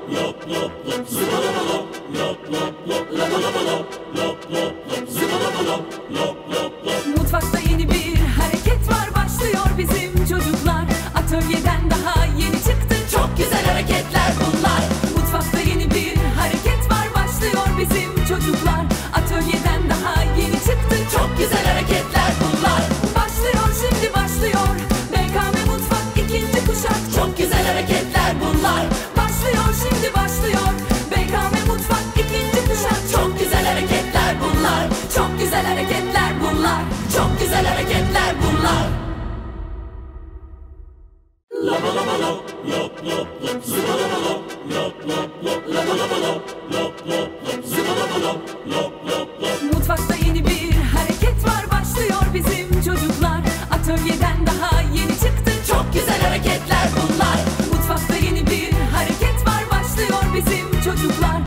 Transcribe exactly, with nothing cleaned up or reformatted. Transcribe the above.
lop lop lop, zıbalabala, lop lop lop, labalabala, lop lop lop, zıbalabala, lop lop lop. Mutfakta yeni bir hareket var, başlıyor bizim çocuklar. Atölyeden daha yeni çıktı, çok güzel hareketler bunlar. Mutfakta yeni bir hareket var, başlıyor bizim çocuklar. Atölyeden daha yeni çıktı, çok güzel hareketler bunlar. Başlıyor şimdi başlıyor, B K M Mutfak ikinci kuşak. Çok güzel hareketler bunlar. Başlıyor şimdi başlıyor, B K M Mutfak ikinci kuşak. Çok güzel hareketler bunlar. Çok güzel hareketler bunlar. Çok güzel hareketler bunlar. Labalabala, lop lop lop, zıbalabala, lop lop lop, labalabala, lop lop lop, zıbalabala, lop lop lop. Mutfakta yeni bir hareket var, başlıyor bizim çocuklar. Atölyeden daha yeni çıktı, çok güzel hareketler bunlar. Mutfakta yeni bir hareket var, başlıyor bizim çocuklar.